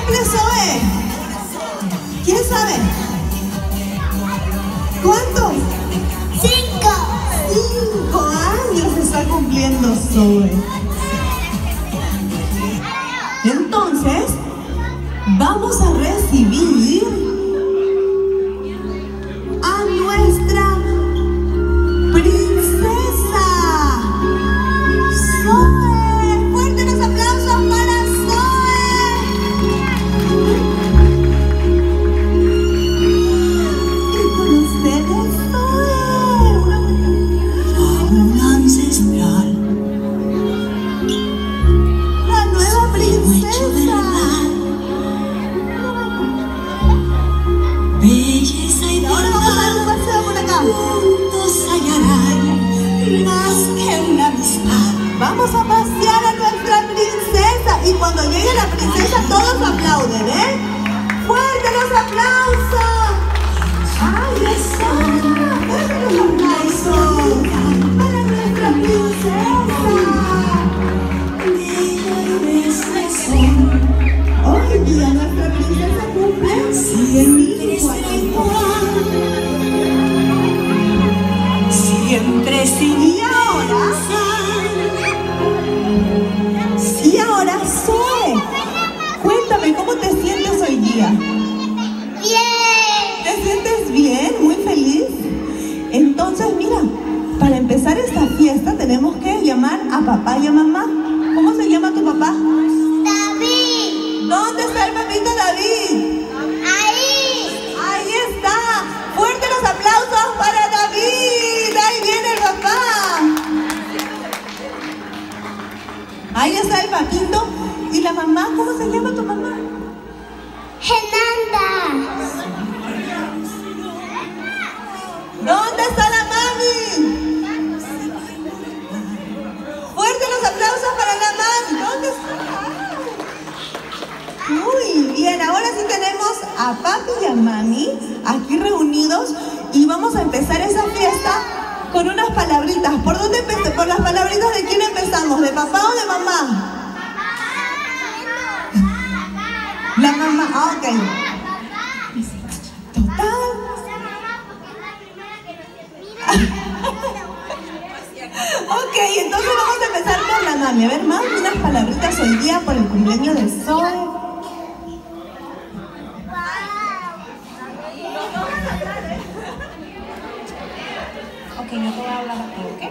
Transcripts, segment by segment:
cumple Zoe? ¿Quién sabe? ¿Cuántos? 5. 5 años está cumpliendo Zoe. Entonces, vamos a recibir a nuestra princesa Zoe. Fuertes los aplausos para Zoe. Y con ustedes Zoe, fábula ancestral, la nueva princesa. Belleza y Ahora vamos a dar un paseo por acá. juntos hallarán más que una amistad. Vamos a pasear a nuestra princesa. Y cuando llegue la princesa todos aplauden, ¿eh? ¡Fuerte los aplausos! ¡Ay, eso! ¡Fuerte los aplausos! ¡Para nuestra princesa! Hoy día nuestra princesa cumple 100.000 años. Siempre sin Y ahora, Zoe, cuéntame, ¿cómo te sientes hoy día? bien. ¿Te sientes bien? ¿Muy feliz? Entonces, mira, para empezar esta fiesta tenemos que llamar a papá y a mamá. ¿Cómo se llama tu papá? David. ¿Dónde está el papito David? Ahí. Ahí está. Fuerte los aplausos para David. Ahí viene el papá. Ahí está el papito. ¿Y la mamá? ¿Cómo se llama tu mamá? Genanda. ¿Dónde está la mami? Fuerte los aplausos para la mami. ¿Dónde está? Muy bien, ahora sí tenemos a papi y a mami aquí reunidos y vamos a empezar esa fiesta con unas palabritas. ¿Por dónde empecé? ¿Por las palabritas de quién empezamos? ¿De papá o de mamá? La mamá, ok. Total. Ok, entonces vamos a empezar por la mami. A ver, mami, unas palabritas hoy día por el cumpleaños de Zoe. Ok, yo te voy a hablar a ti, ¿ok?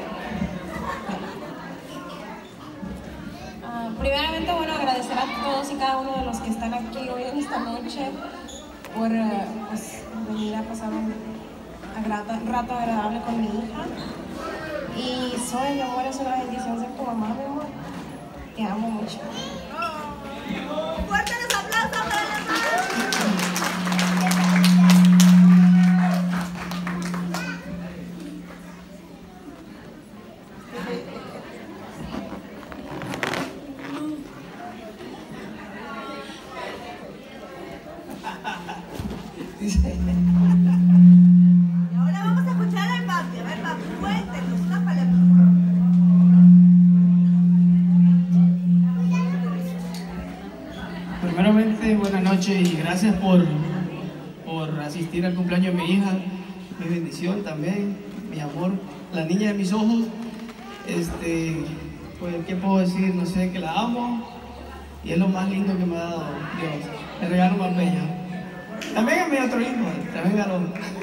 Primeramente, bueno, agradecer a todos y cada uno de los que están aquí hoy en esta noche por pues, venir a pasar un rato agradable con mi hija. Y Zoe, mi amor, es una bendición ser tu mamá, mi amor. Te amo mucho. ¡Fuerte los aplausos para la mami! Y ahora vamos a escuchar al papi. A ver, papi, cuéntenos unas palabras. Primeramente, buenas noches y gracias por asistir al cumpleaños de mi hija. Mi bendición también, mi amor, la niña de mis ojos. Pues, ¿qué puedo decir? No sé, que la amo y es lo más lindo que me ha dado Dios. El regalo más bello. También a mi otro hijo, también a los...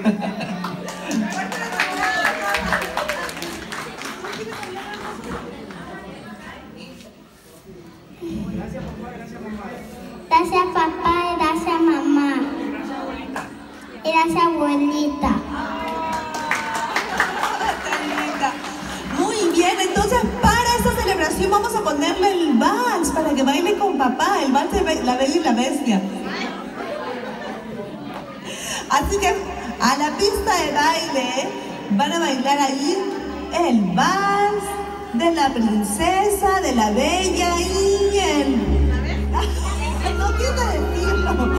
Gracias papá y gracias mamá. Y gracias abuelita. Tan linda. Muy bien, entonces para esta celebración vamos a ponerle el vals para que baile con papá, el vals de La Bella y la Bestia. Así que a la pista de baile van a bailar ahí el vals de la princesa, de la bella y el... No quiero decirlo.